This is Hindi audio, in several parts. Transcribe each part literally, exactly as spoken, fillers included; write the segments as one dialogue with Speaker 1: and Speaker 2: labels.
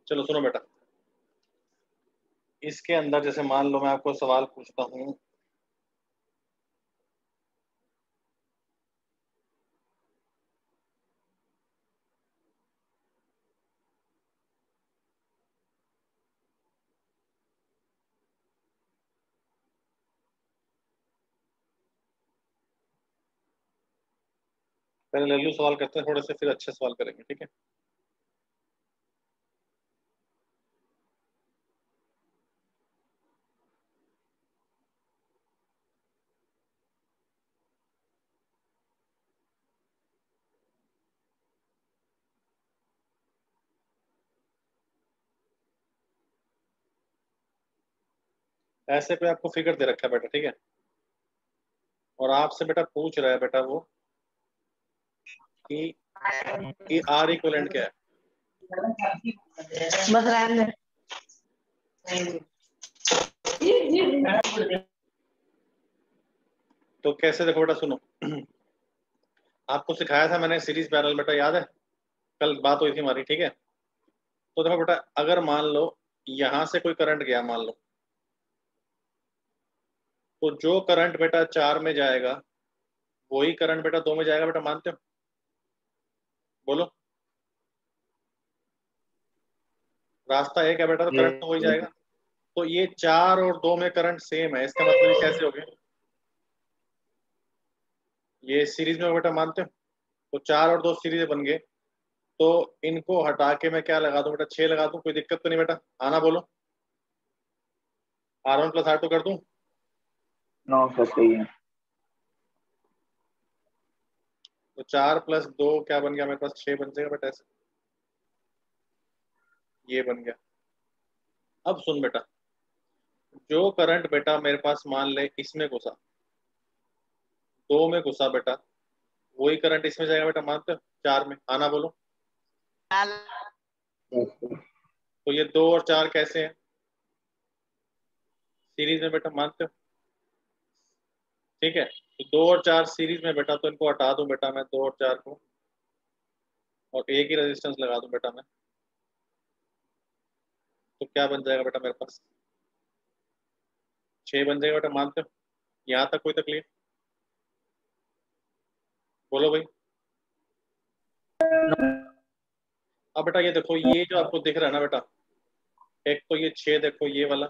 Speaker 1: चलो सुनो बेटा, इसके अंदर जैसे मान लो मैं आपको सवाल पूछता हूँ, पहले लल्लू सवाल करते हैं थोड़े से, फिर अच्छे सवाल करेंगे, ठीक है। ऐसे पे आपको फिगर दे रखा है बेटा, ठीक है, और आपसे बेटा पूछ रहा है बेटा वो कि कि आर इक्वलेंट क्या है।
Speaker 2: बस रहने दे।
Speaker 1: तो कैसे, देखो बेटा सुनो, आपको सिखाया था मैंने सीरीज पैरेलल बेटा, याद है, कल बात हुई थी हमारी, ठीक है। तो देखो बेटा, अगर मान लो यहां से कोई करंट गया मान लो, तो जो करंट बेटा चार में जाएगा वही करंट बेटा दो में जाएगा, बेटा मानते हो? बोलो, रास्ता एक है बेटा, तो करंट तो वही जाएगा। तो ये चार और दो में करंट सेम है, इसका मतलब ये कैसे हो गए, ये सीरीज में हो बेटा, मानते हो? तो चार और दो सीरीज बन गए, तो इनको हटा के मैं क्या लगा दूं बेटा, छह लगा दूं, कोई दिक्कत तो नहीं बेटा, आना बोलो, R one plus R two कर दूं?
Speaker 3: नौ सौ सही है।
Speaker 1: तो चार प्लस दो क्या बन गया मेरे पास, छह बन जाएगा बेटा, ऐसे ये बन गया। अब सुन बेटा, जो करंट बेटा मेरे पास मान ले इसमें घुसा, दो में घुसा बेटा, वही करंट इसमें जाएगा बेटा, मानते हो? चार में, आना बोलो। तो ये दो और चार कैसे हैं, सीरीज में बेटा, मानते हो? ठीक है, तो दो और चार सीरीज में बेटा, तो इनको हटा दूं बेटा मैं, दो और चार को, और एक ही रेजिस्टेंस लगा दूं बेटा मैं, तो क्या बन जाएगा बेटा मेरे पास, छह बन जाएगा बेटा, मानते हो? यहाँ तक कोई तकलीफ? बोलो भाई। अब बेटा ये देखो, ये जो आपको दिख रहा है ना बेटा, एक तो ये छह देखो ये वाला,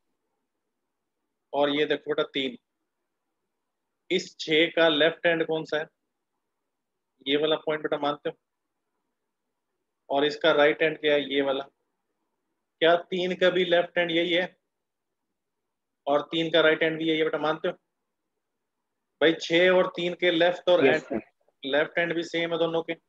Speaker 1: और ये देखो बेटा तीन, इस छह का लेफ्ट हैंड कौन सा है, ये वाला पॉइंट बेटा, मानते हो? और इसका राइट हैंड क्या है, ये वाला। क्या तीन का भी लेफ्ट हैंड यही है, और तीन का राइट हैंड भी यही है बेटा, मानते हो? भाई छह और तीन के लेफ्ट और
Speaker 3: यस सर।
Speaker 1: लेफ्ट हैंड भी सेम है दोनों के,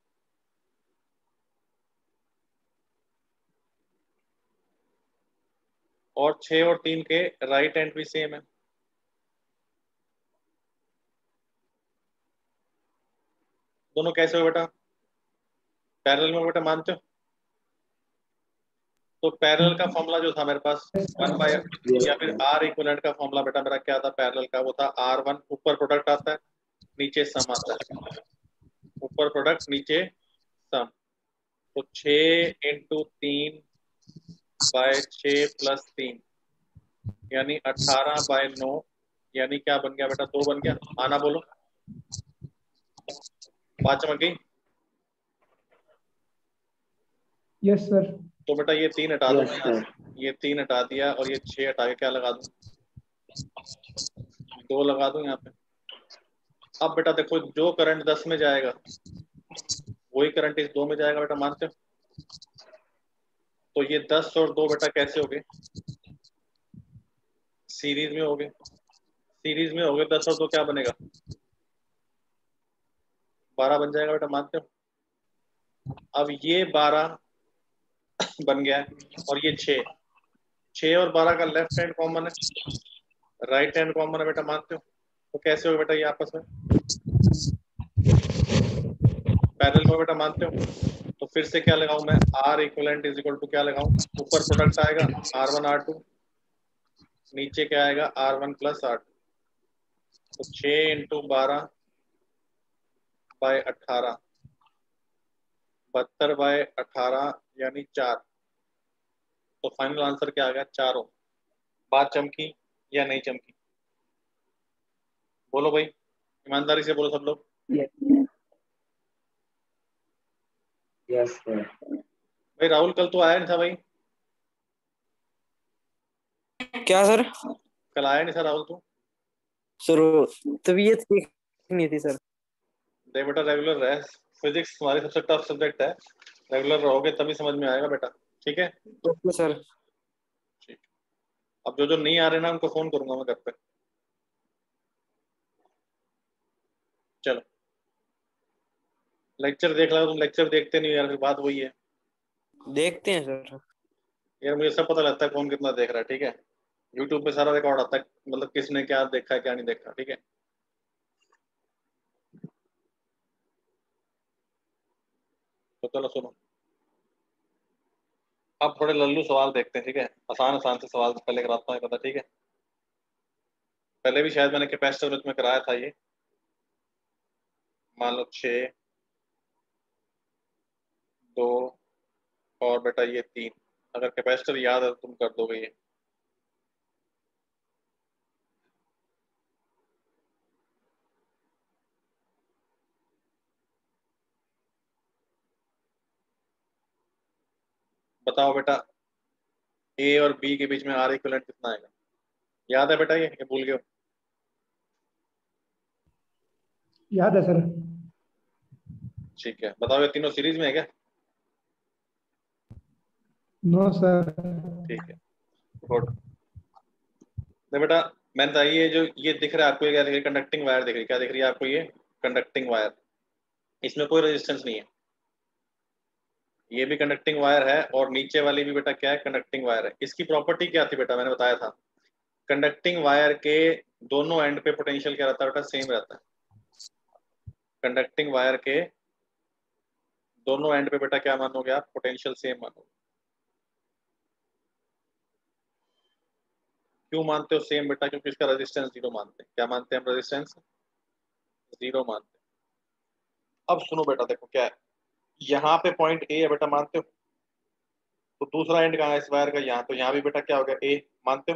Speaker 1: और छह और तीन के राइट हैंड भी सेम है। दोनों कैसे हो बेटा, पैरेलल में बेटा, मानते हो? तो पैरेलल का फॉर्मूला जो था मेरे पास, वन बाय, या फिर आर इक्वलेंट का फॉर्मूला बेटा मेरा क्या था पैरेलल का, वो था आर वन, ऊपर प्रोडक्ट आता है नीचे सम आता है, ऊपर प्रोडक्ट नीचे सम। तो छः इंटू तीन बाय छः प्लस तीन, यानी अठारह बाय नौ, यानी क्या बन गया बेटा, दो बन गया, आना बोलो। बात चमक गई?
Speaker 4: Yes sir.
Speaker 1: तो बेटा ये तीन हटा दो
Speaker 3: यस
Speaker 1: मैं यहाँ
Speaker 3: सर।
Speaker 1: से, ये तीन हटा दिया, और ये छह हटा के क्या लगा दूं, दो लगा दूं यहाँ पे। अब बेटा देखो, जो करंट दस में जाएगा वही करंट इस दो में जाएगा बेटा, मानते हो? तो ये दस और दो बेटा कैसे हो गए, सीरीज में हो गए, सीरीज में हो गए, दस और दो क्या बनेगा, बारह बन जाएगा बेटा, मानते हो? अब ये बारह बन गया है, और ये छः, छः और बारह का लेफ्ट हैंड कॉमन है, राइट हैंड कॉमन है बेटा, मानते हो? तो कैसे हो बेटा ये आपस में पैरेलल में बेटा, मानते हो? तो फिर से क्या लगाऊं मैं, R equivalent is equal to क्या लगाऊं, ऊपर प्रोडक्ट आएगा आर वन आर टू, नीचे क्या आएगा, R one plus R two. तो छः इंटू बारह बाय अठारह, बहत्तर बाय अठारह यानी चार, तो फाइनल आंसर क्या आ गया? चार ओम। बात चमकी या नहीं चमकी? बोलो भाई, ईमानदारी से बोलो सब लोग।
Speaker 3: Yes sir.
Speaker 1: भाई राहुल कल तो आया नहीं था भाई।
Speaker 2: क्या सर?
Speaker 1: कल आया नहीं था राहुल तू।
Speaker 2: सर तबीयत ठीक नहीं थी सर।
Speaker 1: देख बेटा, रेगुलर रह। फिजिक्स तुम्हारी सबसे टफ सब्जेक्ट है। रेगुलर रहोगे तभी समझ में आएगा बेटा। ठीक है?
Speaker 2: Okay sir.
Speaker 1: ठीक। अब जो जो नहीं आ रहे ना उनको फोन करूंगा मैं घर पे। चलो, लेक्चर देख लो। तुम लेक्चर देखते नहीं हो यार, फिर बात वही है।
Speaker 2: देखते हैं सर।
Speaker 1: यार मुझे सब पता लगता है कौन कितना देख रहा है। ठीक है? यूट्यूब पे सारा रिकॉर्ड आता है, मतलब किसने क्या देखा है क्या नहीं देखा। ठीक है? तो चलो सुनो, अब थोड़े लल्लू सवाल देखते हैं। ठीक है? आसान आसान से सवाल पहले कराता हूँ, पता। ठीक है? पहले भी शायद मैंने कैपेसिटर में कराया था ये। मान लो छः, दो और बेटा ये तीन। अगर कैपेसिटर याद है तो तुम कर दोगे ये। बताओ बेटा, ए और बी के बीच में आर इक्विवेलेंट कितना आएगा? याद है बेटा ये, ये भूल गए हो?
Speaker 4: याद है सर।
Speaker 1: ठीक है, बताओ ये तीनों सीरीज में है क्या?
Speaker 4: No sir.
Speaker 1: ठीक है, गुड। नहीं बेटा, मैंने कहा ये जो ये दिख रहा है आपको, ये क्या दिख रही है? कंडक्टिंग वायर दिख रही है। क्या दिख रही है आपको? ये कंडक्टिंग वायर। इसमें कोई रेजिस्टेंस नहीं है। ये भी कंडक्टिंग वायर है और नीचे वाली भी बेटा क्या है? कंडक्टिंग वायर है। इसकी प्रॉपर्टी क्या थी बेटा? मैंने बताया था, कंडक्टिंग वायर के दोनों एंड पे पोटेंशियल क्या रहता है बेटा? सेम रहता है। कंडक्टिंग वायर के दोनों एंड पे बेटा क्या मानोगे आप? पोटेंशियल सेम मानोगे। क्यों मानते हो सेम बेटा? क्योंकि इसका रेजिस्टेंस जीरो मानते हैं। क्या मानते हैं हम? रेजिस्टेंस जीरो मानते हैं। अब सुनो बेटा, देखो क्या है, यहाँ पे पॉइंट ए है बेटा, मानते हो? तो दूसरा एंड कहाँ है इस वायर का? यहाँ। तो यहाँ भी बेटा क्या हो गया? ए। मानते हो?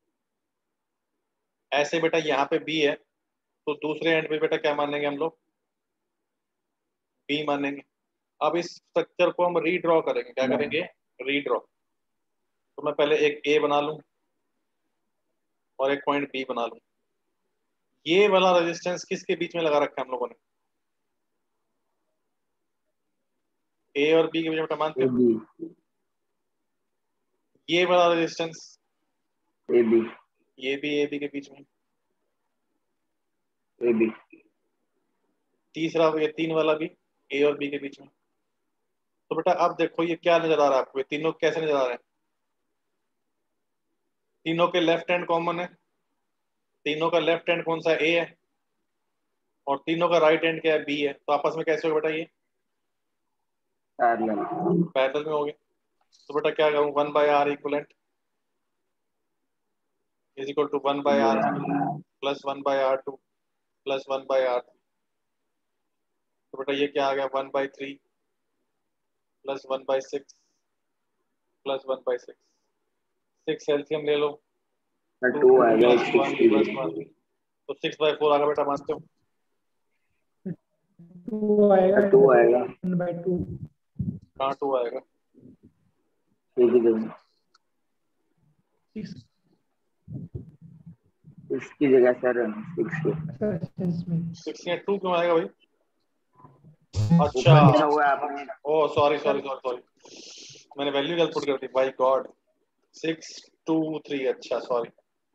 Speaker 1: ऐसे बेटा यहाँ पे बी है, तो दूसरे एंड पे बेटा क्या मानेंगे हम लोग? बी मानेंगे। अब इस स्ट्रक्चर को हम रीड्रॉ करेंगे। क्या करेंगे? रीड्रॉ। तो मैं पहले एक ए बना लूं और एक पॉइंट बी बना लूं। ये वाला रेजिस्टेंस किसके बीच में लगा रखा है हम लोगों ने? ए और बी के बीच में बेटा, मानते
Speaker 3: ए
Speaker 1: हो?
Speaker 3: बी।
Speaker 1: ये वाला रेजिस्टेंस,
Speaker 3: ए बी।
Speaker 1: ये भी ए बी के बीच में।
Speaker 3: A B.
Speaker 1: तीसरा ये तीन वाला भी ए और बी के बीच में। तो बेटा अब देखो ये क्या नजर आ रहा है आपको? ये तीनों कैसे नजर आ रहे हैं? तीनों के लेफ्ट हैंड कॉमन है। तीनों का लेफ्ट हैंड कौन सा? ए है। और तीनों का राइट हैंड क्या है? बी है। तो आपस में कैसे हो बेटा? ये
Speaker 3: पैरेलल।
Speaker 1: पैरेलल में हो गए। तो बेटा क्या करूं? One by R equivalent is equal to one by R plus one by R two plus one by R. तो बेटा ये क्या आ गया? One by three plus one by six plus one by six. Six LCM ले लो,
Speaker 3: टू आएगा
Speaker 1: प्लस
Speaker 3: सिक्स
Speaker 1: वन
Speaker 3: की
Speaker 1: प्लस
Speaker 3: जगह।
Speaker 1: वन। तो सिक्स बाय फोर आ गया बेटा, मानते हो?
Speaker 4: टू आएगा।
Speaker 3: टू आएगा
Speaker 4: वन बाई टू।
Speaker 1: कहाँ टू आएगा?
Speaker 3: थ्री की जगह।
Speaker 4: सिक्स।
Speaker 3: इसकी जगह सर सिक्स के
Speaker 4: सर में
Speaker 1: सिक्स या टू क्यों आएगा भाई? अच्छा,
Speaker 3: ऊपर लिखा हुआ है आपने।
Speaker 1: Oh sorry sorry sorry sorry, मैंने वैल्यू गलत पुट कर दी। By god, six two three. अच्छा सॉरी,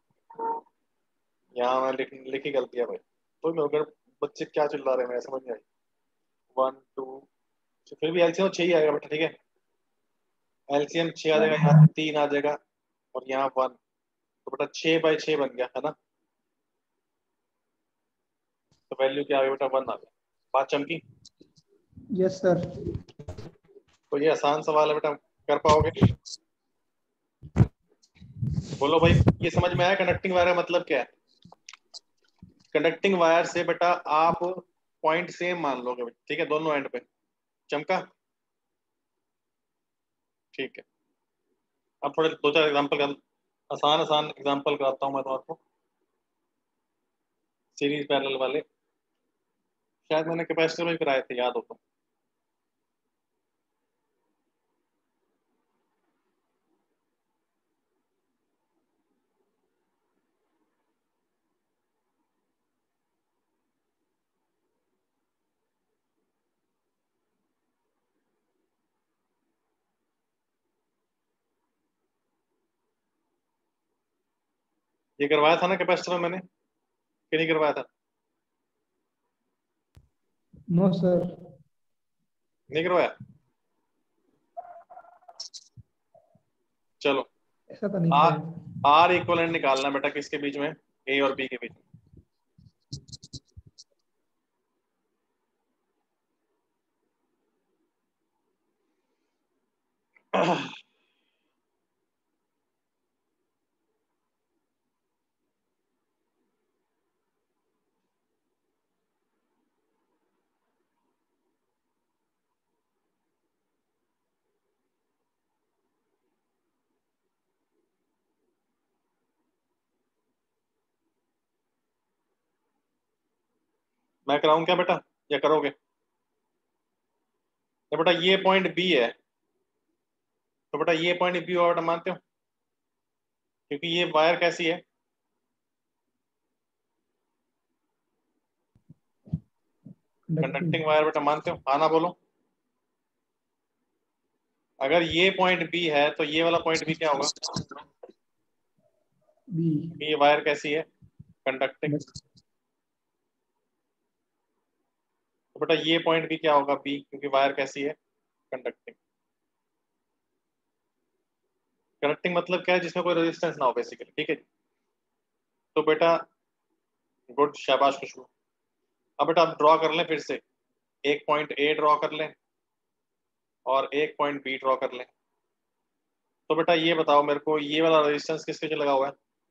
Speaker 1: यहाँ मैं लिख लिख ही गलती है भाई। तो मैं अगर बच्चे क्या चिल्ला रहे हैं, मैं समझ नहीं आई। वन टू, फिर भी एलसीएम छह ही आएगा बेटा। ठीक है? एलसीएम छह आ जाएगा, यहाँ तीन आ जाएगा और यहाँ वन। तो बेटा छह बाय छह बन गया है ना? तो वैल्यू क्या आ गया बेटा? वन आ गया। बात चमकी?
Speaker 4: Yes sir.
Speaker 1: तो ये आसान सवाल है बेटा, कर पाओगे? बोलो भाई, ये समझ में आया कंडक्टिंग वायर का मतलब क्या है? कंडक्टिंग वायर से बेटा आप पॉइंट सेम मान लोगे। ठीक है? दोनों एंड पे। चमका? ठीक है। अब थोड़े दो चार एग्जांपल कर, आसान आसान एग्जांपल कराता हूँ मैं तुम्हारे सीरीज पैरेलल वाले। शायद मैंने कैपेसिटर में कराए थे, याद हो तो। ये करवाया था ना कैपेसिटर में मैंने, कि नहीं करवाया था?
Speaker 4: No sir.
Speaker 1: नहीं करवाया? चलो,
Speaker 4: ऐसा तो नहीं
Speaker 1: आर
Speaker 4: किया।
Speaker 1: आर इक्वलेंट निकालना बेटा किसके बीच में, ए और बी के बीच में। मैं कराऊं क्या बेटा, या करोगे? तो बेटा ये पॉइंट बी है, तो बेटा ये पॉइंट बी हुआ बेटा, मानते हो? क्योंकि ये वायर कैसी है, कंडक्टिंग वायर बेटा, मानते हो? आना बोलो। अगर ये पॉइंट बी है तो ये वाला पॉइंट बी क्या होगा?
Speaker 4: बी।
Speaker 1: ये वायर कैसी है, कंडक्टिंग। तो बेटा ये पॉइंट बी क्या होगा, बी, क्योंकि वायर कैसी है, कंडक्टिंग। कंडक्टिंग मतलब क्या है, जिसमें कोई रेजिस्टेंस ना हो बेसिकली, ठीक है। तो बेटा गुड, शाबाश खुशबू। अब बेटा आप ड्रॉ कर लें फिर से, एक पॉइंट ए ड्रॉ कर लें और एक पॉइंट बी ड्रॉ कर लें। तो बेटा ये बताओ मेरे को, ये वाला रेजिस्टेंस किसके बीच लगा हुआ है,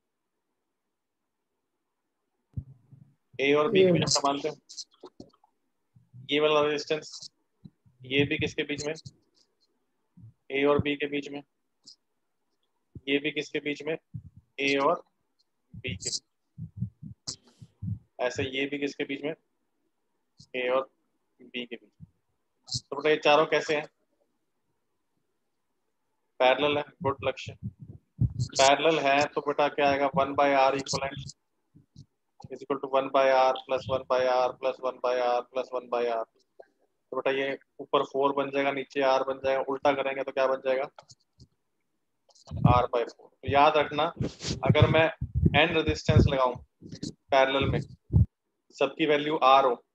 Speaker 1: ए और बी
Speaker 4: ए
Speaker 1: के
Speaker 4: और
Speaker 1: बीच में मानते हो? ये वाला रेजिस्टेंस, ये भी किसके बीच में, ए और बी के बीच में। ये भी किसके बीच में, ए और बी के। ऐसे ये भी किसके बीच में, ए और बी के बीच। तो बेटा ये चारों कैसे हैं, पैरेलल है। गुड लक्ष्य, पैरेलल है तो बेटा क्या आएगा, one by R equivalent is equal to one by R plus one by R plus one by R plus one by R. तो बेटा ये ऊपर फोर बन जाएगा, नीचे आर बन जाएगा, उल्टा करेंगे तो क्या बन जाएगा, आर बाय फोर। तो याद रखना, अगर मैं एन रेजिस्टेंस लगाऊं पैरेलल में, सबकी वैल्यू आर हो,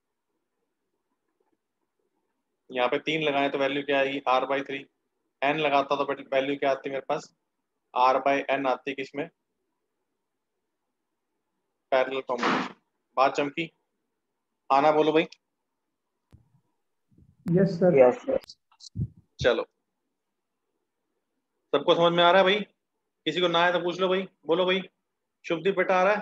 Speaker 1: यहाँ पे तीन लगाए तो वैल्यू क्या आएगी, आर बाई थ्री। एन लगाता तो वैल्यू क्या आती मेरे पास, आर बाई एन आती किसमें, पैरेलल कॉम्बिनेशन। बात चमकी, आना बोलो भाई।
Speaker 4: Yes sir.
Speaker 3: Yes sir.
Speaker 1: चलो, सबको समझ में आ रहा है भाई? किसी को ना आए तो पूछ लो भाई, बोलो भाई। शुभदीप बेटा आ रहा है?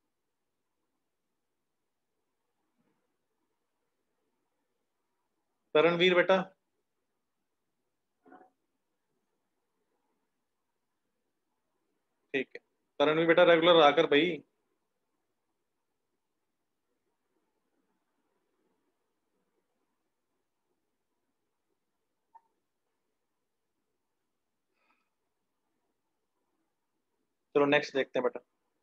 Speaker 1: तरणवीर बेटा? ठीक है, तरणवीर बेटा रेगुलर आकर भाई। चलो नेक्स्ट देखते हैं बेटा।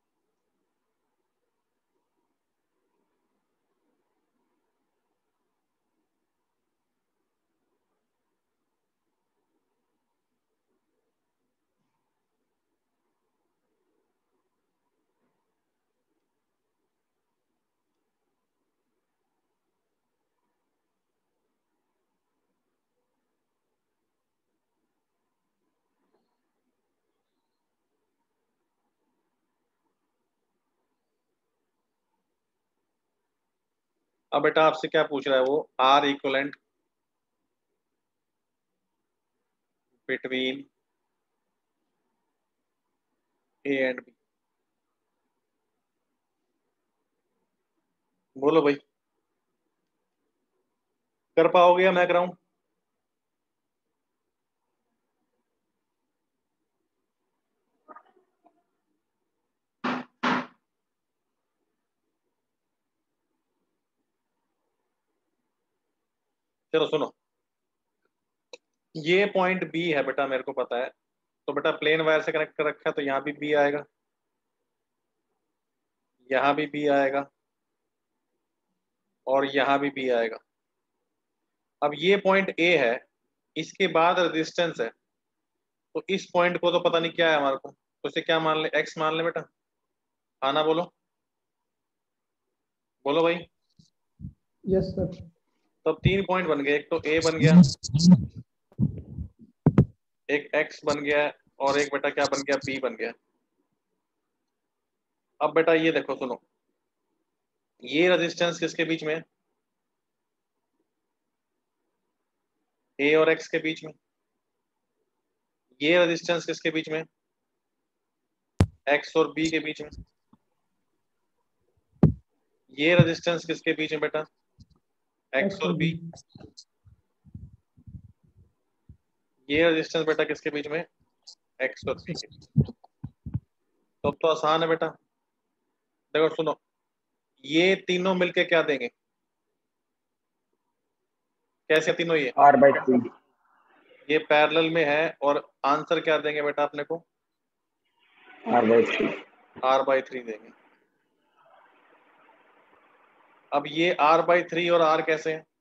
Speaker 1: अब बेटा आपसे क्या पूछ रहा है वो, R equivalent between A and B. बोलो भाई, कर पाओगे या मैं कराऊं? चलो सुनो, ये पॉइंट बी है बेटा, मेरे को पता है, तो बेटा प्लेन वायर से कनेक्ट कर रखा है, तो यहाँ भी बी आएगा, यहाँ भी बी आएगा, और यहाँ भी बी आएगा। अब ये पॉइंट ए है, इसके बाद रेजिस्टेंस है, तो इस पॉइंट को तो पता नहीं क्या है हमारे को, तो इसे क्या मान ले, एक्स मान ले बेटा। हाँ ना, बोलो बोलो भाई।
Speaker 4: Yes sir.
Speaker 1: तो अब तीन पॉइंट बन गए, एक तो ए बन गया, एक एक्स बन गया, और एक बेटा क्या बन गया, बी बन गया। अब बेटा ये देखो सुनो, ये रेजिस्टेंस किसके बीच में है, ए और एक्स के बीच में। ये रेजिस्टेंस किसके बीच में, एक्स और बी के बीच में। ये रेजिस्टेंस किसके बीच में बेटा, एक्स और बी। ये रेजिस्टेंस बेटा किसके बीच में, एक्स और बी के बीच। तो अब तो आसान है बेटा, देखो सुनो, ये तीनों मिलके क्या देंगे, कैसे तीनों, ये
Speaker 3: आर बाई थ्री।
Speaker 1: ये पैरेलल में है, और आंसर क्या देंगे बेटा अपने को,
Speaker 3: R by three.
Speaker 1: R by three देंगे। अब ये आर बाई थ्री और आर कैसे है,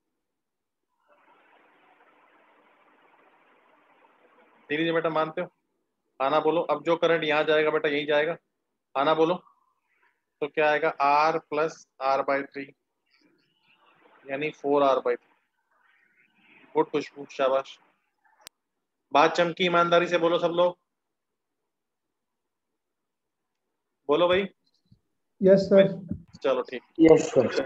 Speaker 1: धीरे बेटा मानते हो, आना बोलो। अब जो करंट यहाँ जाएगा बेटा यही जाएगा, आना बोलो। तो क्या आएगा, R plus R by three, यानी four R by three. Good खुशबू, शाबाश। बात चमकी, ईमानदारी से बोलो सब लोग, बोलो भाई।
Speaker 4: Yes sir.
Speaker 1: चलो ठीक,
Speaker 3: यस सर।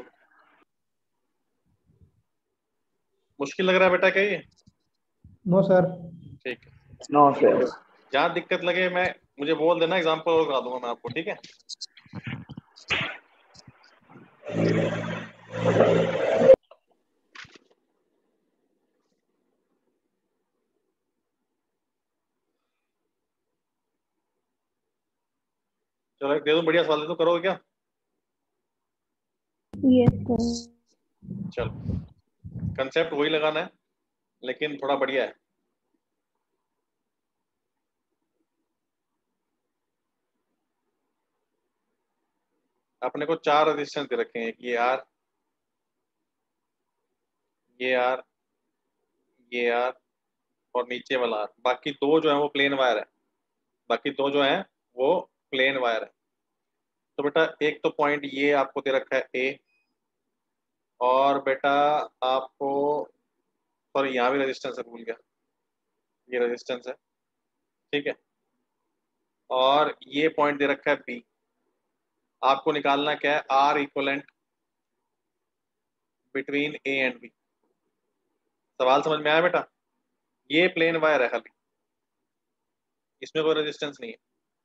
Speaker 1: मुश्किल लग रहा है बेटा क्या ये,
Speaker 4: नो सर।
Speaker 1: ठीक है।
Speaker 3: No sir.
Speaker 1: जहाँ दिक्कत लगे मैं मुझे बोल देना, एग्जाम्पल और करा दूंगा मैं आपको, ठीक है। चलो एक दे दूं, बढ़िया सवाल दे दूं, करोगे क्या।
Speaker 5: Yes sir.
Speaker 1: चलो कंसेप्ट वही लगाना है, लेकिन थोड़ा बढ़िया है। अपने को चार रेजिस्टेंस दे रखे हैं, एक ये आर, ये आर, ये आर, और नीचे वाला आर। बाकी दो जो है वो प्लेन वायर है, बाकी दो जो है वो प्लेन वायर है। तो बेटा एक तो पॉइंट ये आपको दे रखा है ए, और बेटा आपको, सॉरी यहाँ भी रेजिस्टेंस है, भूल गया, ये रेजिस्टेंस है, ठीक है। और ये पॉइंट दे रखा है बी। आपको निकालना क्या है, R equivalent between A and B. सवाल समझ में आया बेटा, ये प्लेन वायर है खाली, इसमें कोई रेजिस्टेंस नहीं है,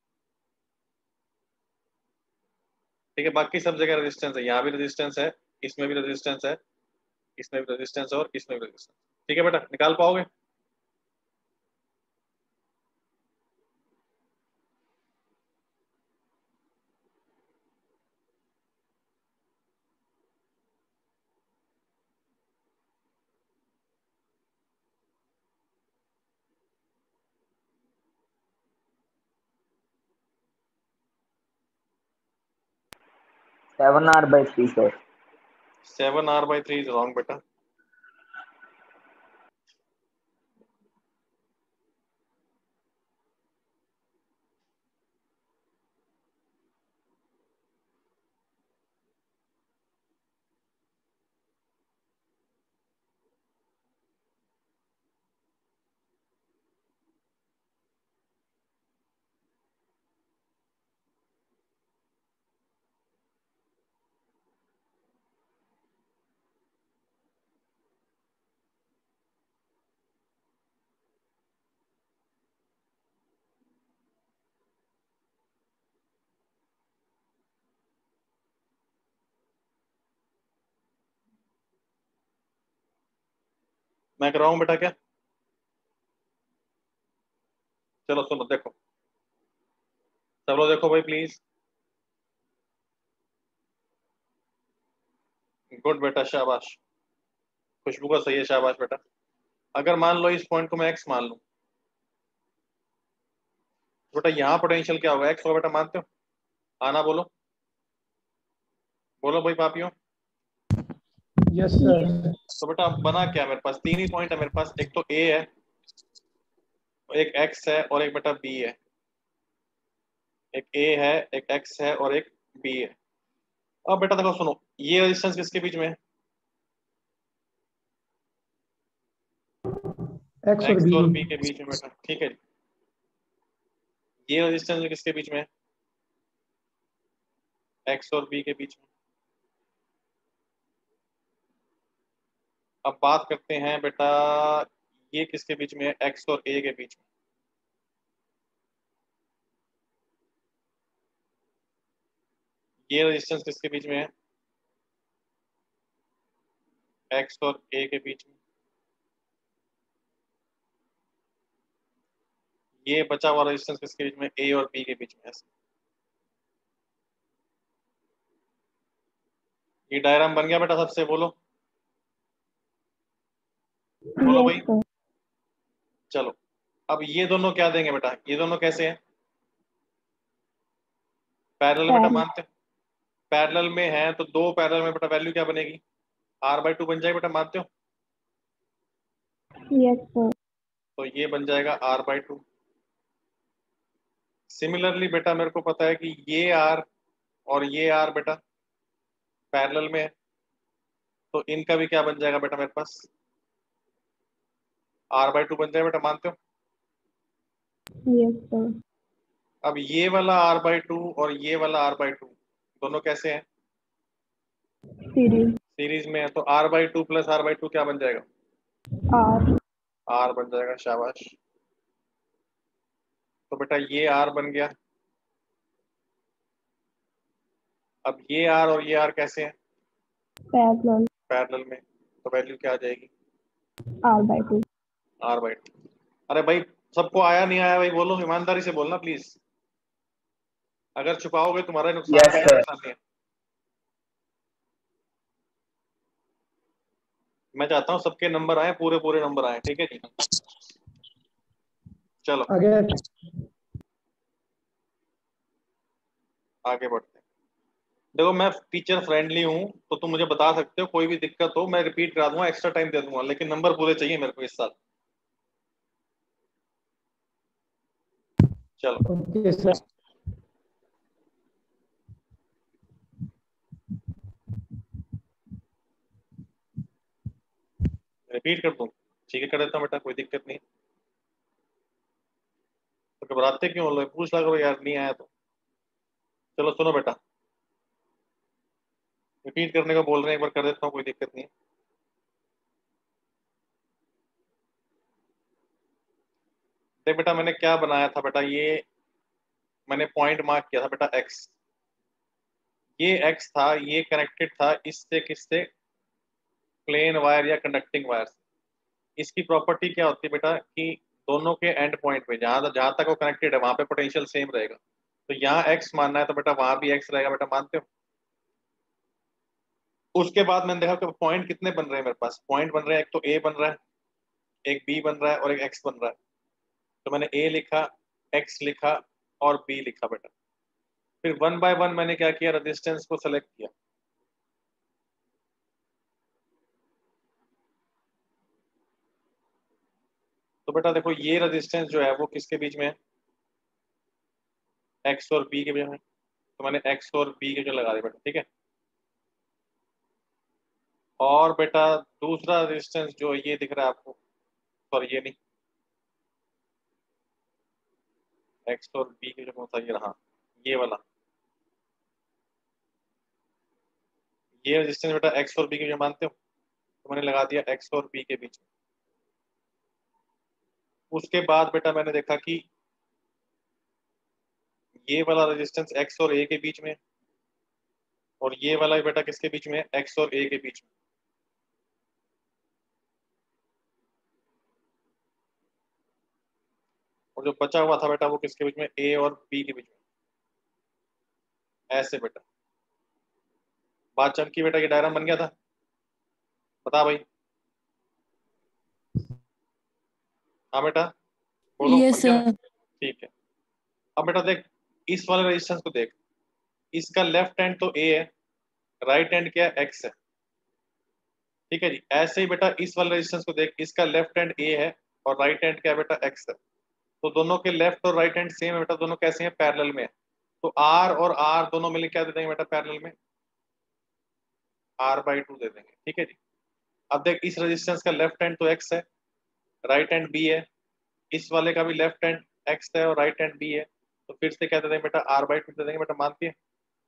Speaker 1: ठीक है। बाकी सब जगह रेजिस्टेंस है, यहाँ भी रेजिस्टेंस है, इसमें भी रेजिस्टेंस है, इसमें भी रेजिस्टेंस है, और इसमें भी रेजिस्टेंस, ठीक है बेटा। निकाल पाओगे,
Speaker 3: seven R by three sir.
Speaker 1: Seven R by three is wrong बेटा। मैं कराऊं बेटा क्या, चलो सुनो देखो, सब लोग देखो भाई प्लीज। गुड बेटा, शाबाश, खुशबू का सही है, शाबाश बेटा। अगर मान लो इस पॉइंट को मैं एक्स मान लूं, बेटा यहाँ पोटेंशियल क्या होगा, एक्स होगा बेटा, मानते हो? आना बोलो, बोलो भाई पापियों।
Speaker 4: Yes sir.
Speaker 1: तो बेटा अब बना क्या, मेरे पास तीन ही पॉइंट है मेरे पास, एक तो ए है, एक एक्स है और एक बेटा बी है। एक ए है, एक एक्स है और एक बी है। अब बेटा देखो सुनो, ये रेजिस्टेंस किसके बीच में है?
Speaker 4: एक्स और
Speaker 1: एक्स
Speaker 4: बी।
Speaker 1: और बी के बीच में बेटा, ठीक है। ये रेजिस्टेंस किसके बीच में है? एक्स और बी के बीच में। अब बात करते हैं बेटा, ये किसके बीच में है? एक्स और ए के बीच में। ये रेजिस्टेंस किसके बीच में है? एक्स और ए के बीच में। ये बचा हुआ रेजिस्टेंस किसके बीच में? ए और बी के बीच में। ऐसे ये डायग्राम बन गया बेटा सबसे, बोलो बोलो
Speaker 5: Yes,
Speaker 1: भाई।
Speaker 5: sir.
Speaker 1: चलो अब ये दोनों क्या देंगे बेटा, ये दोनों कैसे हैं? पैरेलल बेटा,
Speaker 5: Parallel.
Speaker 1: मानते हो? पैरेलल में है तो दो पैरेलल में बेटा वैल्यू क्या बनेगी? आर बाई टू बन जाएगी बेटा, मानते हो?
Speaker 5: Yes, sir.
Speaker 1: तो ये बन जाएगा आर बाई टू। सिमिलरली बेटा मेरे को पता है कि ये आर और ये आर बेटा पैरेलल में है, तो इनका भी क्या बन जाएगा बेटा मेरे पास? आर बाई टू बन जाएगा बेटा, मानते हो?
Speaker 5: Yes, sir.
Speaker 1: अब ये वाला आर बाई टू और ये वाला आर बाई टू दोनों कैसे हैं?
Speaker 5: Series.
Speaker 1: सीरीज में है, तो R by two plus R by two क्या बन जाएगा?
Speaker 5: R.
Speaker 1: आर बन जाएगा, शाबाश। तो बेटा ये आर बन गया। अब ये आर और ये आर कैसे हैं?
Speaker 5: Parallel.
Speaker 1: पैरेलल में, तो वैल्यू क्या आ जाएगी?
Speaker 5: R by two.
Speaker 1: R by two. अरे भाई सबको आया नहीं आया भाई, बोलो, ईमानदारी से बोलना प्लीज। अगर छुपाओगे तुम्हारा ही नुकसान है,
Speaker 3: यस
Speaker 1: मेरा
Speaker 3: सर।
Speaker 1: नुकसान नहीं है। मैं चाहता हूँ सबके नंबर आए, पूरे पूरे नंबर आए, ठीक है जी। चलो
Speaker 4: आगे।
Speaker 1: आगे बढ़ते हैं। देखो मैं टीचर फ्रेंडली हूँ, तो तुम मुझे बता सकते हो, कोई भी दिक्कत हो मैं रिपीट करा दूंगा, एक्स्ट्रा टाइम दे दूंगा, लेकिन नंबर पूरे चाहिए मेरे को इस साल। चलो
Speaker 4: ओके सर।
Speaker 1: रिपीट कर दूं? ठीक है कर देता हूँ बेटा, कोई दिक्कत नहीं। तो घबराते क्यों हो, लो पूछ ला करो यार, नहीं आया तो। चलो सुनो बेटा, रिपीट करने को बोल रहे हैं, एक बार कर देता हूँ, कोई दिक्कत नहीं है। देख बेटा मैंने क्या बनाया था बेटा, ये मैंने पॉइंट मार्क किया था बेटा एक्स। ये एक्स था, ये कनेक्टेड था इससे किससे? प्लेन वायर या कंडक्टिंग वायर से। इसकी प्रॉपर्टी क्या होती है बेटा कि दोनों के एंड पॉइंट पे जहां जहां तक वो कनेक्टेड है वहां पे पोटेंशियल सेम रहेगा। तो यहाँ एक्स मानना है तो बेटा वहां भी एक्स रहेगा बेटा, मानते हो? उसके बाद मैंने देखा कि पॉइंट कितने बन रहे हैं मेरे पास, पॉइंट बन रहे हैं, एक तो ए बन रहा है, एक बी बन रहा है और एक एक्स बन रहा है। तो मैंने ए लिखा, एक्स लिखा और बी लिखा बेटा। फिर वन बाय वन मैंने क्या किया, रेजिस्टेंस को सेलेक्ट किया। तो बेटा देखो ये रेजिस्टेंस जो है वो किसके बीच में है? एक्स और बी के बीच में। तो मैंने एक्स और बी के जो लगा दिया बेटा, ठीक है। और बेटा दूसरा रेजिस्टेंस जो ये दिख रहा है आपको, सॉरी ये नहीं, एक्स और बी के जो कौन सा, ये रहा, ये वाला, ये रेजिस्टेंस बेटा एक्स और बी के जो मानते हो, तो मैंने लगा दिया एक्स और बी के बीच में। उसके बाद बेटा मैंने देखा कि ये वाला रेजिस्टेंस एक्स और ए के बीच में, और ये वाला भी बेटा किसके बीच में है? एक्स और ए के बीच में। और जो बचा हुआ था बेटा वो किसके बीच में? ए और बी के बीच में। ऐसे बेटा बात चमकी बेटा, ये डायग्राम बन गया था, बता भाई। हाँ बेटा बोलो,
Speaker 6: Yes,
Speaker 1: बन गया ना?
Speaker 6: sir.
Speaker 1: ठीक है। अब बेटा देख, इस वाले रेजिस्टेंस को देख, इसका लेफ्ट हैंड तो ए है, राइट हैंड क्या है, एक्स है। ठीक है जी। ऐसे ही बेटा इस वाले रेजिस्टेंस को देख, इसका लेफ्ट हैंड ए है और राइट हैंड क्या है बेटा, एक्स है। तो दोनों के लेफ्ट और राइट हैंड सेम है बेटा, दोनों कैसे हैं, पैरेलल में है। तो आर और आर दोनों मिलकर क्या दे देंगे बेटा पैरेलल में, आर बाई टू दे देंगे। ठीक है जी। अब देख, इस रेजिस्टेंस का लेफ्ट हैंड तो एक्स है, राइट हैंड बी है, इस वाले का भी लेफ्ट हैंड एक्स है और राइट हैंड बी है। तो फिर से क्या दे देंगे बेटा, आर बाई टू दे देंगे बेटा, मानती है।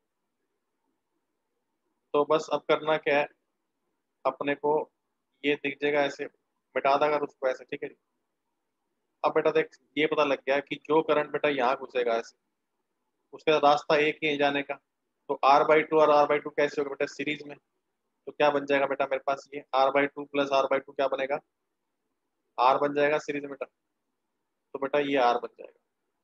Speaker 1: तो बस अब करना क्या है, अपने को ये दिख जाएगा ऐसे, मिटा देगा उसको ऐसे। ठीक है जी। अब बेटा देख, ये पता लग गया कि जो करंट बेटा यहाँ घुसेगा ऐसे, उसका रास्ता एक ही है जाने का। तो आर बाई टू और आर बाई टू कैसे होगा बेटा, सीरीज में। तो क्या बन जाएगा बेटा मेरे पास, ये R by two plus R by two क्या बनेगा, आर बन जाएगा सीरीज में बेटा। तो बेटा ये आर बन जाएगा।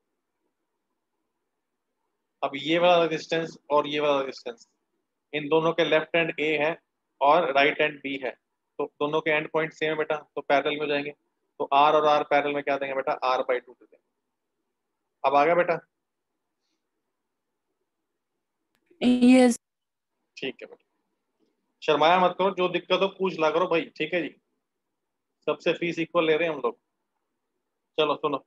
Speaker 1: अब ये वाला रेजिस्टेंस और ये वाला रेजिस्टेंस, इन दोनों के लेफ्ट हैंड ए है और राइट हैंड बी है, तो दोनों के एंड पॉइंट सेम है बेटा, तो पैरेलल में हो जाएंगे। तो आर और आर पैरेलल में क्या देंगे बेटा, आर बाई टू दे देंगे। अब आ गया बेटा।
Speaker 6: Yes.
Speaker 1: ठीक है बेटा, शर्माया मत करो, जो दिक्कत हो पूछ ला करो भाई। ठीक है जी, सबसे फीस इक्वल ले रहे हैं हम लोग। चलो सुनो,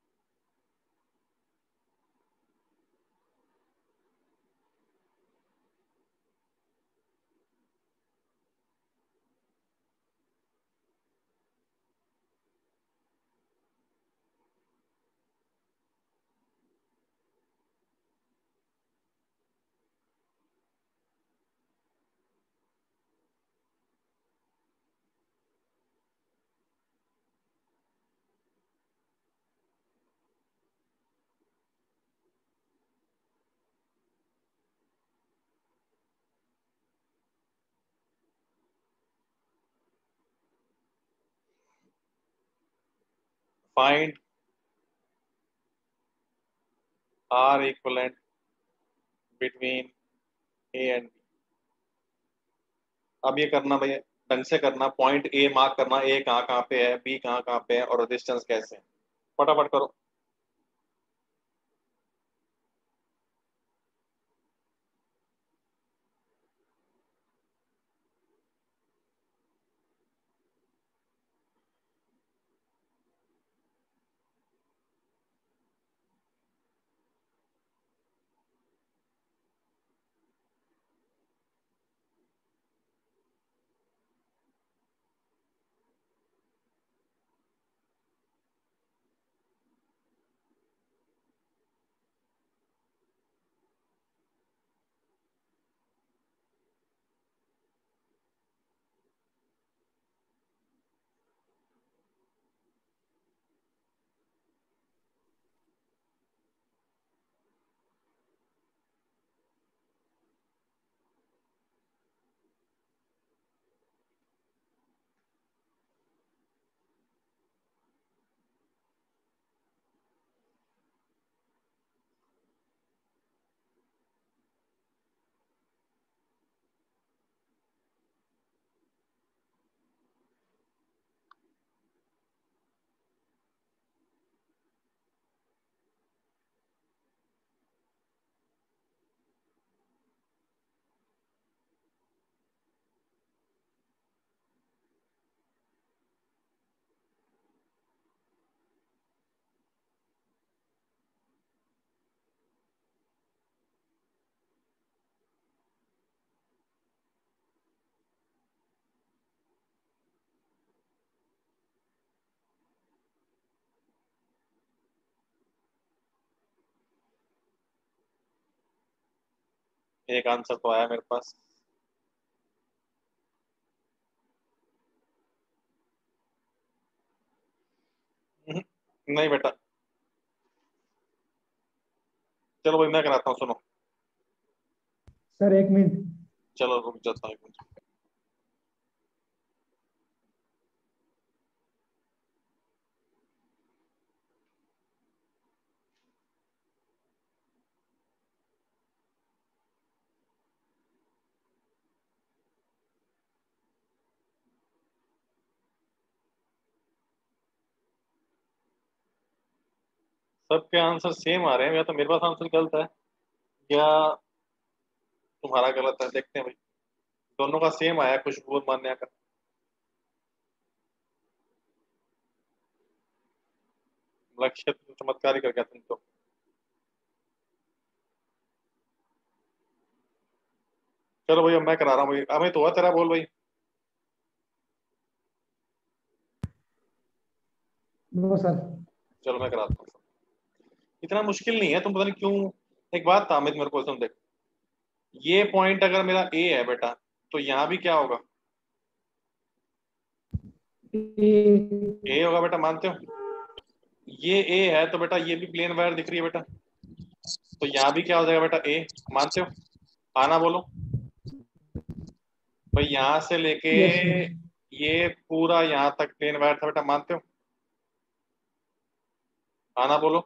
Speaker 1: find R equivalent between A and B. अब ये करना भैया ढंग से करना, पॉइंट ए मार्क करना, ए कहाँ कहाँ पे है, बी कहाँ कहाँ पे है और रेजिस्टेंस कैसे है, फटाफट करो। एक आंसर तो आया मेरे पास। हम्म, नहीं बेटा, चलो भाई मैं कराता हूँ, सुनो।
Speaker 4: सर एक मिनट।
Speaker 1: चलो रुक जाता हूँ एक मिनट। सबके आंसर सेम आ रहे हैं, या तो मेरे पास आंसर गलत है या तुम्हारा गलत है। देखते हैं भाई, दोनों का सेम आया खुशबू और मान्या का। लक्ष्य तो चमत्कार ही कर गया तुम तो। चलो भाई अब मैं करा रहा हूँ भाई। अमित हुआ तेरा, बोल भाई।
Speaker 4: No sir.
Speaker 1: चलो मैं कराता हूँ। इतना मुश्किल नहीं है, तुम पता नहीं क्यों। एक बात था अमित, मेरे को सुन देख, ये पॉइंट अगर मेरा ए है बेटा, तो यहाँ भी क्या होगा?
Speaker 4: ए।
Speaker 1: ए होगा बेटा, मानते हो? ये ए है तो बेटा ये भी प्लेन वायर दिख रही है बेटा, तो यहाँ भी क्या हो जाएगा बेटा? ए। मानते हो? आना बोलो भाई। यहाँ से लेके
Speaker 4: यस सर।
Speaker 1: ये पूरा यहाँ तक प्लेन वायर था बेटा, मानते हो? आना बोलो।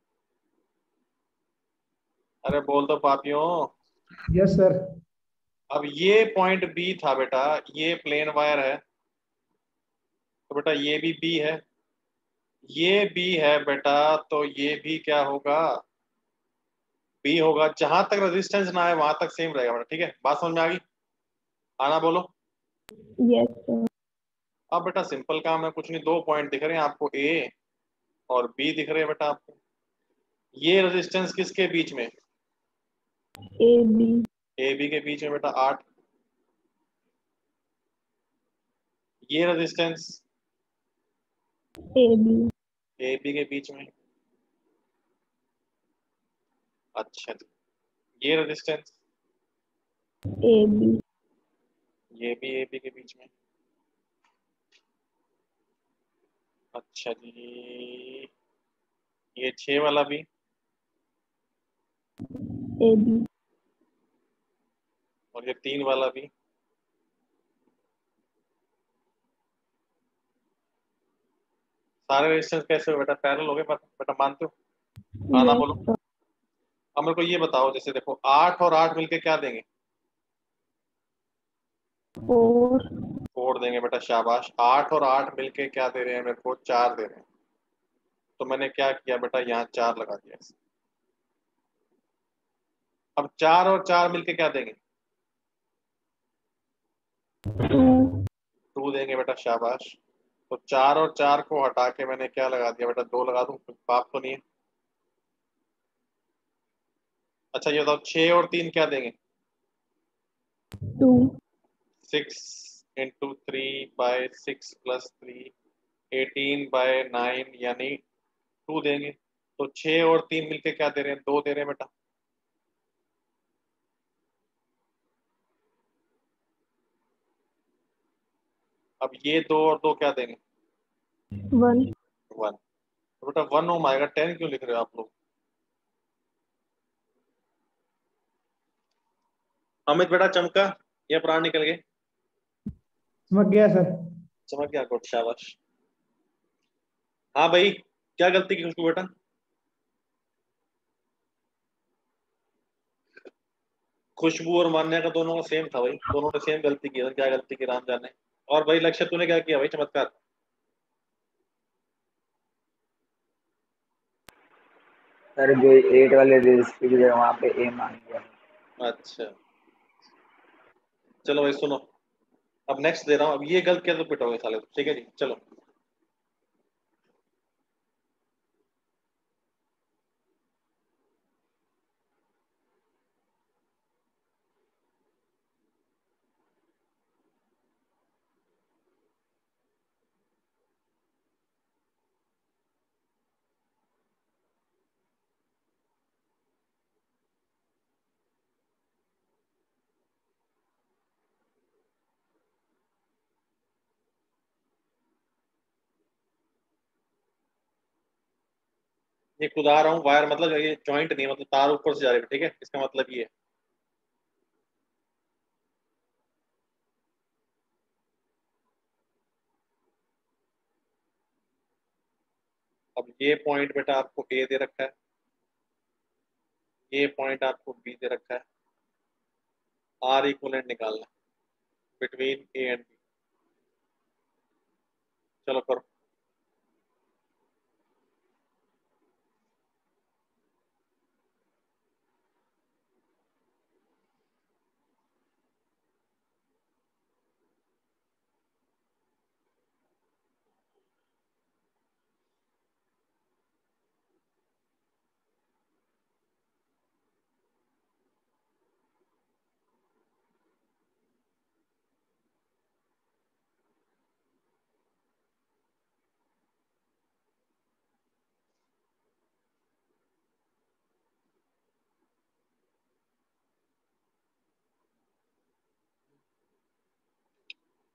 Speaker 1: अरे बोल दो पापियों।
Speaker 4: Yes sir.
Speaker 1: अब ये पॉइंट बी था बेटा, ये प्लेन वायर है, तो बेटा ये भी बी है, ये बी है बेटा, तो ये भी क्या होगा? बी होगा। जहां तक रेजिस्टेंस ना है वहां तक सेम रहेगा बेटा, ठीक है? बात समझ में आ गई? आना बोलो।
Speaker 5: Yes, sir.
Speaker 1: अब बेटा सिंपल काम है, कुछ नहीं, दो पॉइंट दिख रहे हैं आपको, ए और बी दिख रहे हैं बेटा आपको। ये रेजिस्टेंस किसके बीच में?
Speaker 5: A, B,
Speaker 1: ए बी के बीच में बेटा आठ। ये resistance
Speaker 5: A, B,
Speaker 1: A B के बीच में। अच्छा जी। ये रेजिस्टेंस
Speaker 5: A, B,
Speaker 1: ये भी ए बी के बीच में। अच्छा जी। ये छह वाला भी
Speaker 5: A, B,
Speaker 1: और ये तीन वाला भी। सारे रेजिस्टेंस कैसे हो बेटा? पैरेलल हो गए बेटा, मानते हो? आना
Speaker 5: yes,
Speaker 1: बोलो।
Speaker 5: sir.
Speaker 1: अब मेरे को ये बताओ, जैसे देखो आठ और आठ मिलके क्या देंगे?
Speaker 5: Four,
Speaker 1: फोर देंगे बेटा, शाबाश। आठ और आठ मिलके क्या दे रहे हैं मेरे को? चार दे रहे हैं। तो मैंने क्या किया बेटा, यहाँ चार लगा दिया इसे। अब चार और चार मिलके क्या देंगे?
Speaker 5: two,
Speaker 1: टू देंगे बेटा, शाबाश। तो चार और चार को हटा के मैंने क्या लगा दिया बेटा? दो लगा दूं, पाप तो नहीं है? अच्छा ये बताओ, छह और तीन क्या देंगे?
Speaker 5: two,
Speaker 1: six into three by six plus three, eighteen by nine, यानी टू देंगे। तो छह और तीन मिलके क्या दे रहे हैं? दो दे रहे हैं बेटा। अब ये दो और दो क्या देंगे?
Speaker 5: one,
Speaker 1: one. तो बेटा वन ओम आएगा। टेन क्यों लिख रहे हो आप लोग? अमित बेटा चमका या प्राण निकल गए?
Speaker 4: समझ गया सर।
Speaker 1: चमक गया, गुड, शाबाश। हाँ भाई, क्या गलती की खुशबू बेटा? खुशबू और मान्या का दोनों का सेम था भाई, दोनों ने सेम गलती की है। क्या गलती की राम जाने। और भाई लक्ष्य तूने क्या किया भाई? चमत्कार।
Speaker 3: सर जो एट वाले रजिस्टर की जगह वहाँ पे ए मान गया।
Speaker 1: अच्छा चलो भाई सुनो, अब नेक्स्ट दे रहा हूँ। अब ये गलत किया तो पिटोगे साले, ठीक है जी? चलो ये कुदा रहा हूँ वायर, मतलब ये जॉइंट नहीं है, मतलब तार ऊपर से जा रही है, ठीक है? इसका मतलब ये है। अब ये पॉइंट बेटा आपको ए दे रखा है, ये पॉइंट आपको बी दे रखा है। आर इक्वलेंट निकालना बिटवीन ए एंड बी। चलो करो।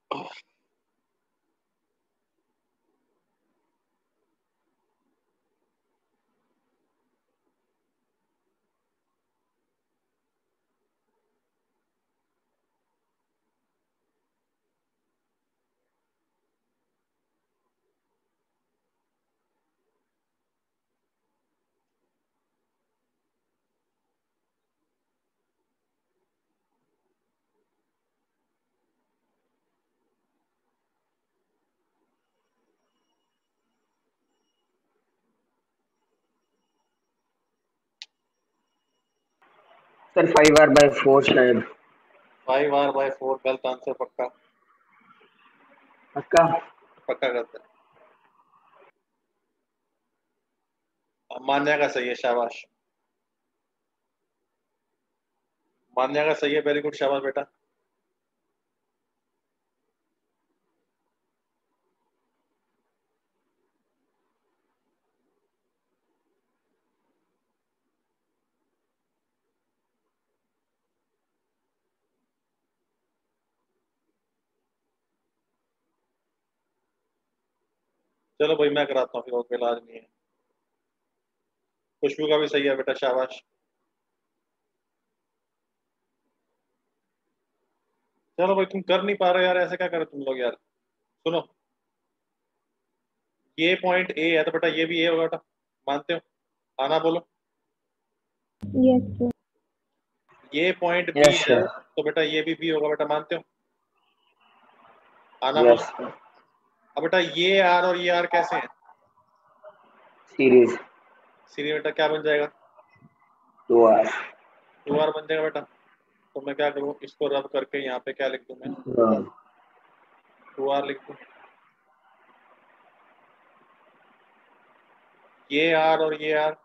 Speaker 3: Sir five R by four शायद।
Speaker 1: फाइव आर बाय फोर गलत आंसर। पक्का
Speaker 3: पक्का
Speaker 1: पक्का करते हैं। मान्या का सही है, शाबाश। मान्या का सही है, वेरी गुड, शाबाश बेटा। चलो भाई मैं कराता हूँ फिर, और कोई इलाज नहीं है। खुशबू का भी सही है बेटा, शाबाश। चलो भाई तुम कर नहीं पा रहे यार, ऐसे क्या करे तुम लोग यार। सुनो, ये पॉइंट ए है तो बेटा ये भी ए होगा बेटा, मानते हो? आना बोलो।
Speaker 5: Yes, sir.
Speaker 1: ये पॉइंट बी
Speaker 3: यस
Speaker 1: है
Speaker 3: सर।
Speaker 1: तो बेटा ये भी बी होगा बेटा, मानते हो? आना
Speaker 3: यस
Speaker 1: बोलो।
Speaker 3: सर।
Speaker 1: अब बेटा ये आर और ये आर कैसे हैं?
Speaker 3: सीरीज
Speaker 1: सीरीज बेटा क्या बन जाएगा?
Speaker 3: To are.
Speaker 1: टू आर बन जाएगा बेटा। तो मैं क्या करूँ, इसको रब करके यहाँ पे क्या लिख दूं मैं? टू आर लिख दूं। ये आर और ये आर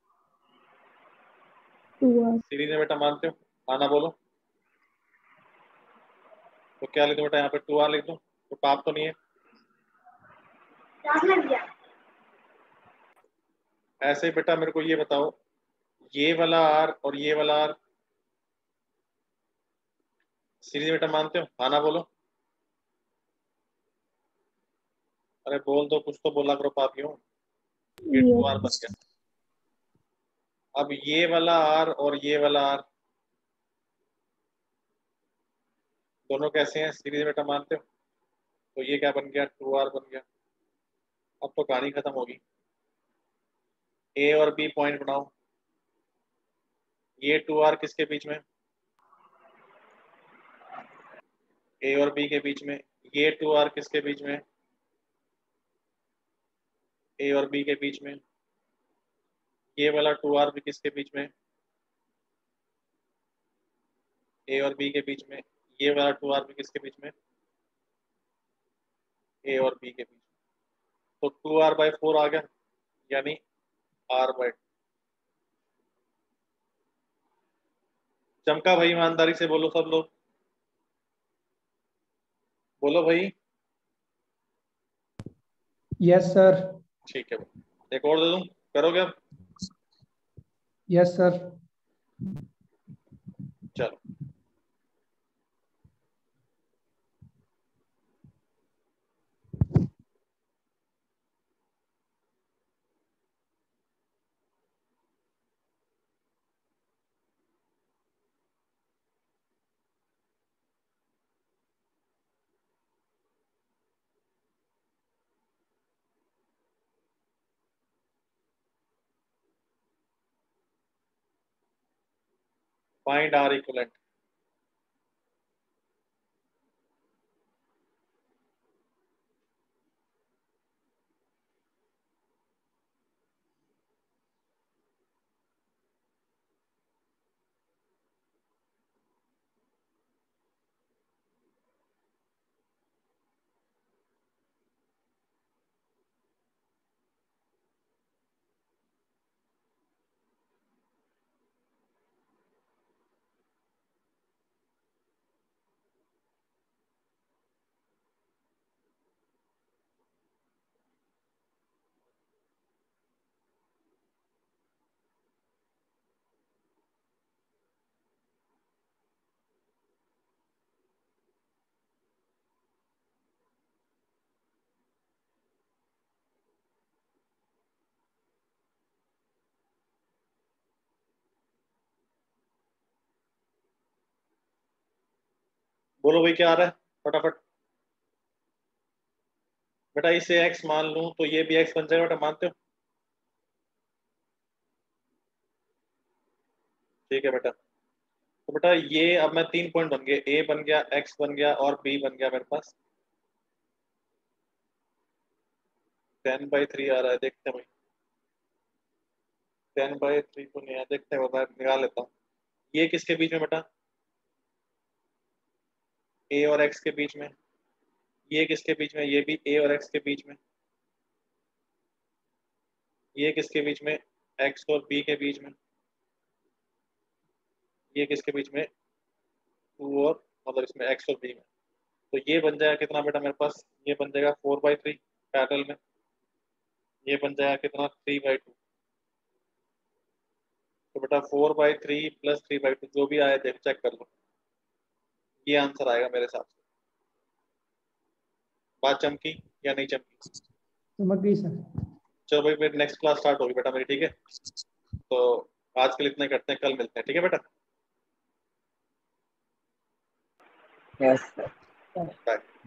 Speaker 5: Two R.
Speaker 1: सीरीज में बेटा, मानते हो? आना बोलो। तो क्या लिख दूं बेटा यहाँ पे? टू आर लिख दूं? तो पाप तो नहीं है? ऐसे ही बेटा मेरे को ये बताओ, ये वाला आर और ये वाला आर सीरीज बेटा, मानते हो? आना बोलो। अरे बोल दो, कुछ तो बोला करो पापियों। ये टू आर बन
Speaker 5: Yes.
Speaker 1: गया। अब ये वाला आर और ये वाला आर दोनों कैसे हैं? सीरीज बेटा, मानते हो? तो ये क्या बन गया? टू आर बन गया। अब तो कहानी खत्म होगी। ए और बी पॉइंट बनाओ। ये टू आर किसके बीच में? ए और बी के बीच में। ये टू आर किसके बीच में? ए और बी के बीच में। ये वाला टू आर भी किसके बीच में? ए और बी के बीच में। ये वाला टू आर भी किसके बीच में? ए और बी के बीच में। तो टू आर बाई फोर आ गया, यानी आर बाई। चमका भाई, ईमानदारी से बोलो सब लोग, बोलो भाई।
Speaker 4: Yes sir.
Speaker 1: ठीक है भाई, एक और दे दूं, करोगे अब?
Speaker 4: Yes sir.
Speaker 1: चलो। Find R equivalent. बोलो भाई क्या आ रहा है फटाफट। बेटा इसे x मान लूं तो ये भी x बन जाएगा बेटा, मानते हो? ठीक है बेटा। तो बेटा ये अब मैं तीन पॉइंट बन गए, a बन गया, x बन गया और b बन गया मेरे पास। टेन बाई थ्री आ रहा है, देखते हैं भाई। टेन बाई थ्री तो नहीं है, देखते हैं, मैं निकाल लेता हूँ। ये किसके बीच में बेटा? a और x के बीच में। ये किसके बीच में? ये भी a और x के बीच में। ये किसके बीच में? x और b के बीच में। ये किसके बीच में? टू और मतलब इसमें x और b में। तो ये बन जाएगा कितना बेटा मेरे पास? ये बन जाएगा फोर बाई थ्री पैरेलल में। ये बन जाएगा कितना? Three by two. तो बेटा four by three plus three by two जो भी आया देख चेक कर लो, ये आंसर आएगा मेरे हिसाब से। बात चमकी या नहीं चमकी?
Speaker 4: चमक गई सर।
Speaker 1: चलो भाई फिर नेक्स्ट क्लास स्टार्ट होगी बेटा मेरी, ठीक है? तो आज के लिए इतना ही करते हैं, कल मिलते हैं, ठीक है बेटा?
Speaker 3: Yes sir.
Speaker 1: बाय।